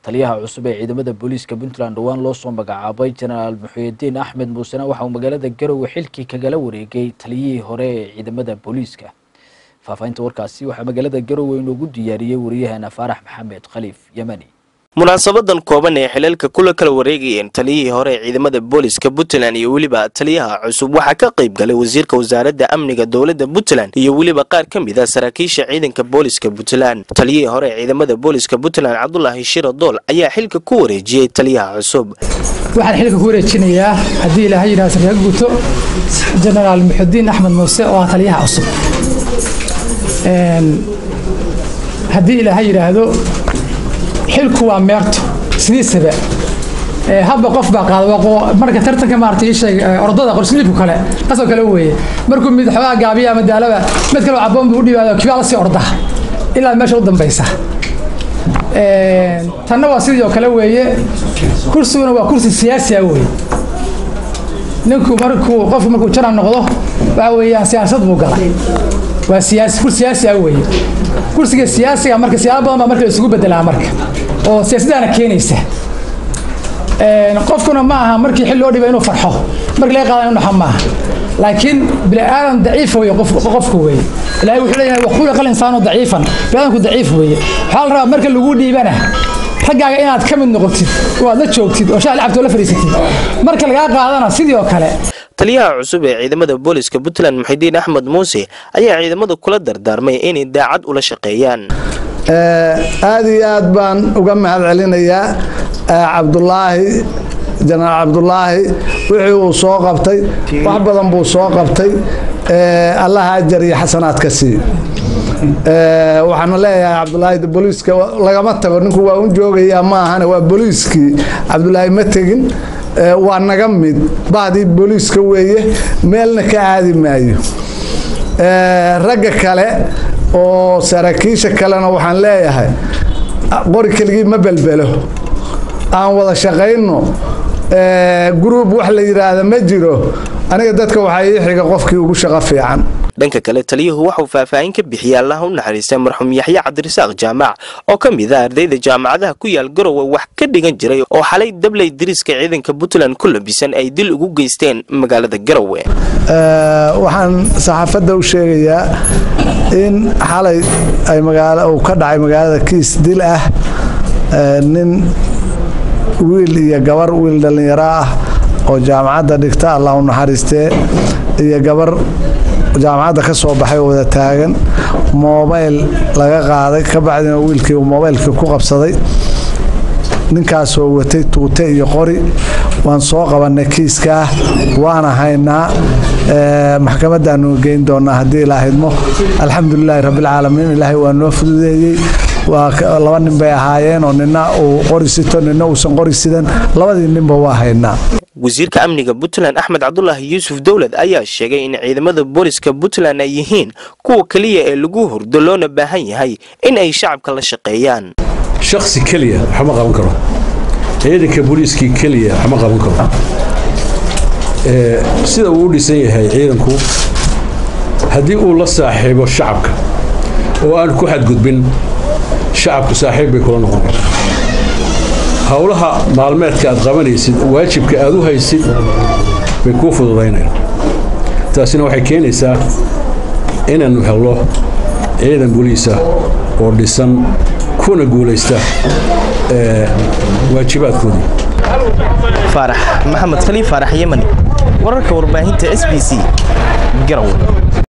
taliyaha cusub ee ciidamada booliiska Puntland dhawaan loo soo magacaabay General Muxyidiin Axmed Muuse waxa uu magaalada Garowe xilkii kagala wareegay taliyihii hore ee ciidamada booliiska. Faafaynta warkaasi waxa magaalada Garowe inoogu diyaariyay wariyahana Faarax Maxamed Khaliif Yamani. munaasabadan kooban ee xilalka kala wareegayeen taliyihii hore ee ciidamada booliiska Puntland iyo waliba taliyaha cusub waxa ka qayb galay wasiirka wasaaradda amniga dawladda Puntland iyo waliba qaar ka mid ah saraakiisha ciidanka booliiska Puntland. Taliyihii hore ee ciidamada booliiska Puntland Cabdullaahi Shiro Dool ayaa xilka ku wareejiyay taliyaha cusub. waxaan xilka ku wareejinayaa hadii Ilaahay yiraahdo saraakiil guto General Muxyidiin Axmed Muuse oo taliyaha cusub. hadii Ilaahay yiraahdo xilku waa meerto sidiisaba habba qof baa qaado marka tartanka maartay shay ordada qorsliibku kale taasoo kale weeye markuu mid xogaa gaabiya ama daalaba mid kale caboon buu dhibaado kibaala si orda ilaa meesha u dambaysa tanna waa sidoo kale weeye kursiguna waa kursi siyaasi ah weeye ninku markuu jaran noqdo waxa weeyaan siyaasad buu galay waa kursi siyaasi ah weeye kursiga siyaasiga marka siyaabo badan marka isugu bedelaa marka oo siyaasadana keenaysa qofkuna ma aha markii xil loo dhibay inuu farxo marka laga qaadan inuu xamaa laakiin bilaadan daciif weeye qofku weeye ilaahay wuxuu leeyahay waqul qal insaanu daciifan bilaadanku daciif weeye waxa la rabaa marka lagu dhiibana ragaaga inaad ka mid noqotid oo aad la joogtid oo shaal cabto la fariisatid marka laga qaadana sidoo kale taliyaha cusub ee ciidamada booliiska Puntland Muxyidiin Axmed Muuse ayaa ciidamada kula dardaarmay inay daacad ula shaqeeyaan. aad iyo aad baan uga mahad celinayaa General Cabdullaahi wixii uu soo qabtay wax badan buu soo qabtay Allah ajar iyo xasanaad ka siiyo. waxaan leeyahay Cabdullaahi booliiska lagama tago ninku waa u joogaya ma ahana waa booliiskii Cabdullaahi ma tagin waa naga mid baadii booliiska weeye meelna ka aadi maayo ragga kale oo saraakiisha kalena waxaan leeyahay qori kaligii ma balbalo aan wada shaqeyno group wax la yiraahdo ma jiro aniga dadka waxa ii xiga qofkii ugu shaqo fiican. dhanka kale taliyuhu wuxuu faahfaahin ka bixiyay Allah u naxariistay marxuum Yaxya Cabdirasaaq Jaamac oo ka mid ah ardayda jaamacadaha ku yaal Garowe wax ka dhigan jiray oo xalay dablay diriska ciidanka Puntland ku labisan ay dil ugu geysteen magaalada Garowe. waxaan saxaafadda u sheegayaa in xalay ay ka dhacay magaalada kiis dil ah nin wiil iyo gabar wiil dhalinyaro ah oo jaamacadda dhigta Allah u naxariistay iyo gabar jaamacadda ka soo baxay wada taagan mobile laga qaaday ka bacdina wiilkii mobilka ku qabsaday ninkaas oo watay tuute iyo qori waan soo qabanay kiiska waana haynaa maxkamadaanu geyn doonaa hadii Ilaahay idmo alxamdulillaah rabbil caalamiin Ilaahay waa noo fududeeyay waa laba nin bay ahaayeen oo nina uu qori sito nina uusan qori sidan labadii ninba waa haynaa. wasiirka amniga Puntland Axmed Cabdullaahi Yuusuf Dawlad ayaa sheegay in ciidamada booliiska Puntland ay yihiin kuwa kaliya ee lagu hurdo loona baahan yahay in ay shacabka la shaqeeyaan. shakhsi kaliya waxma qaban karo ciidanka booliiska kaliya waxma qaban karo sida uu dhisan yahay ciidanku hadii uu la saaxiibo shacabka oo aan ku xadgudbin shacabku saaxiib bay kula noqon karaan hawlaha maalmeedka aad qabanaysid waajibka aad u haysid way ku fududaynayaan taasina waxay keenaysaa inaanu helo ciidan booliis ah oo dhisan kuna guuleysta waajibaadkooda. Faarax Maxamed Khaliif Faarax Yamani wararka warbaahinta SBC Garowe.